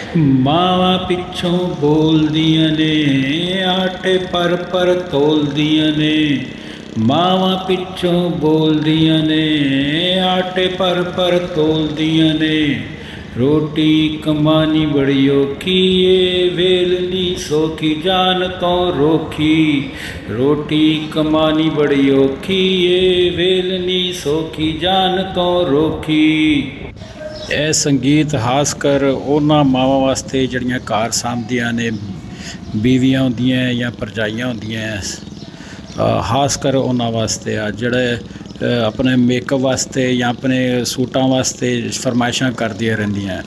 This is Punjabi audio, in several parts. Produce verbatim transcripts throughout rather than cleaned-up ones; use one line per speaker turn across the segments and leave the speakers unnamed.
ਮਾਵਾਂ ਪਿੱਛੋਂ ਬੋਲਦੀਆਂ ਨੇ, ਆਟੇ ਪਰ ਪਰ ਤੋਲਦੀਆਂ ਨੇ। ਮਾਵਾਂ ਪਿੱਛੋਂ ਬੋਲਦੀਆਂ ਨੇ, ਆਟੇ ਪਰ ਪਰ ਤੋਲਦੀਆਂ ਨੇ। ਰੋਟੀ ਕਮਾਣੀ ਬੜੀ ਔਖੀ ਏ, ਵੇਲਣੀ ਸੌਖੀ ਜਾਨ ਤੋਂ ਰੋਖੀ। ਰੋਟੀ ਕਮਾਣੀ ਬੜੀ ਔਖੀ ਏ, ਵੇਲਣੀ ਸੌਖੀ ਜਾਨ ਤੋਂ ਰੋਖੀ। ਇਹ ਸੰਗੀਤ ਖਾਸ ਕਰ ਉਹਨਾਂ ਮਾਵਾਂ ਵਾਸਤੇ ਜਿਹੜੀਆਂ ਘਰ ਸਾਂਭਦੀਆਂ ਨੇ, ਬੀਵੀਆਂ ਹੁੰਦੀਆਂ ਜਾਂ ਭਰਜਾਈਆਂ ਹੁੰਦੀਆਂ, ਖਾਸ ਕਰ ਉਹਨਾਂ ਵਾਸਤੇ ਆ ਜਿਹੜੇ ਆਪਣੇ ਮੇਕਅਪ ਵਾਸਤੇ ਜਾਂ ਆਪਣੇ ਸੂਟਾਂ ਵਾਸਤੇ ਫਰਮਾਇਸ਼ਾਂ ਕਰਦੀਆਂ ਰਹਿੰਦੀਆਂ।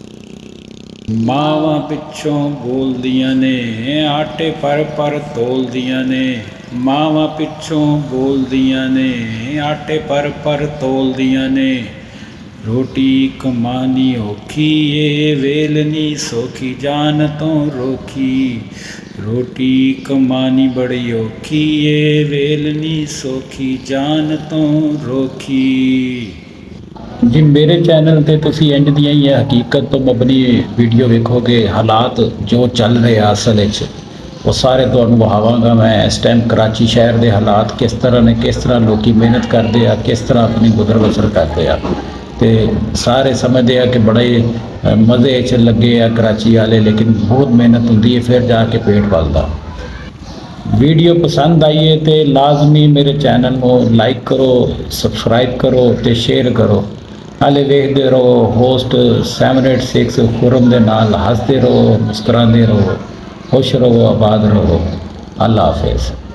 ਮਾਵਾਂ ਪਿੱਛੋਂ ਬੋਲਦੀਆਂ ਨੇ, ਆਟੇ ਪਰ ਪਰ ਤੋਲਦੀਆਂ ਨੇ। ਮਾਵਾਂ ਪਿੱਛੋਂ ਬੋਲਦੀਆਂ ਨੇ, ਆਟੇ ਪਰ ਪਰ ਤੋਲਦੀਆਂ ਨੇ। ਰੋਟੀ ਕਮਾਣੀ ਔਖੀ ਏ, ਵੇਲਣੀ ਸੌਖੀ ਜਾਨ ਤੋਂ ਰੋਖੀ। ਰੋਟੀ ਕਮਾਣੀ ਬੜੀ ਔਖੀ ਏ, ਵੇਲਣੀ ਸੌਖੀ ਜਾਨ ਤੋਂ ਰੋਖੀ। ਜੀ ਮੇਰੇ ਚੈਨਲ ਤੇ ਤੁਸੀਂ ਇੰਜ ਦੀਆਂ ਹੀ ਹਕੀਕਤ ਤੋਂ ਮਬਨੀ ਵੀਡੀਓ ਵੇਖੋਗੇ। ਹਾਲਾਤ ਜੋ ਚੱਲ ਰਹੇ ਅਸਲ ਵਿੱਚ ਉਹ ਸਾਰੇ ਤੁਹਾਨੂੰ ਵਹਾਵਾਂਗਾ ਮੈਂ। ਇਸ ਟਾਈਮ ਕਰਾਚੀ ਸ਼ਹਿਰ ਦੇ ਹਾਲਾਤ ਕਿਸ ਤਰ੍ਹਾਂ ਨੇ, ਕਿਸ ਤਰ੍ਹਾਂ ਲੋਕੀ ਮਿਹਨਤ ਕਰਦੇ ਆ, ਕਿਸ ਤਰ੍ਹਾਂ ਆਪਣੀ ਗੁਜ਼ਰ ਬਸਰ ਕਰਦੇ ਆ। ਤੇ ਸਾਰੇ ਸਮਝਦੇ ਆ ਕਿ ਬੜੇ ਮਜ਼ੇ 'ਚ ਲੱਗੇ ਆ कराची वाले, लेकिन बहुत मेहनत होती है फिर जाके पेट पलता। वीडियो पसंद आई है तो लाजमी मेरे चैनल को लाइक करो, सबसक्राइब करो तो शेयर करो। हाले देखते रहो host seven eight six Khurram के नाल, हंसते रहो, मुस्कुराते रहो, खुश रहो, आबाद रहो। अल्लाह हाफिज़।